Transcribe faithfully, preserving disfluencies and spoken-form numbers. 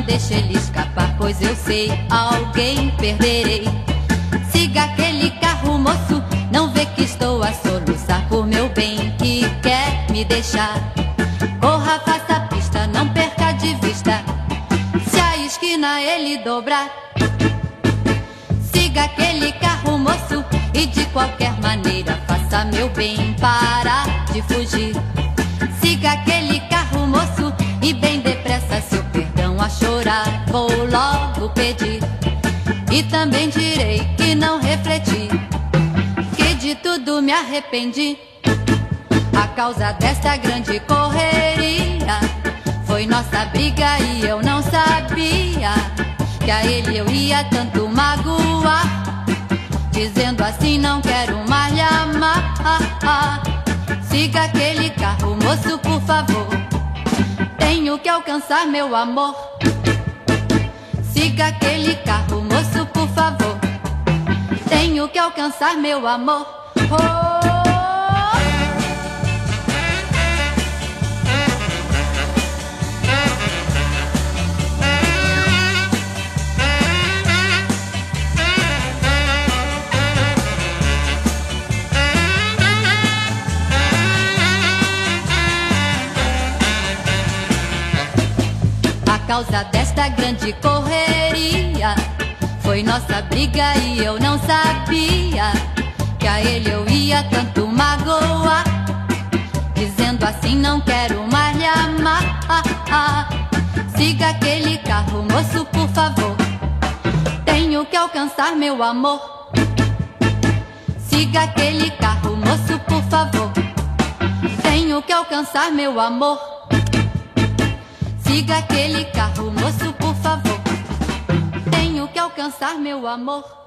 deixe ele escapar, pois eu sei, alguém perderei. Siga aquele carro, moço, não vê que estou a soluçar por meu bem que quer me deixar. Corra, faça a pista, não perca de vista, se a esquina ele dobrar. Siga aquele carro, moço, e de qualquer maneira faça meu bem parar de fugir. Siga aquele carro, moço, e bem depressa seu perdão a chorar vou logo pedir. E também direi que não refleti, que de tudo me arrependi. A causa desta grande correria foi nossa briga e eu não sabia que a ele eu ia tanto magoar, dizendo assim não quero mais lhe amar. Siga aquele carro, moço, por favor, tenho que alcançar meu amor. Siga aquele carro, moço, por favor, tenho que alcançar meu amor. Oh! A causa desta grande correria foi nossa briga e eu não sabia que a ele eu ia tanto magoar, dizendo assim não quero mais lhe amar. Siga aquele carro, moço, por favor, tenho que alcançar meu amor. Siga aquele carro, moço, por favor, tenho que alcançar meu amor. Siga aquele carro, moço, por favor, tenho que alcançar meu amor.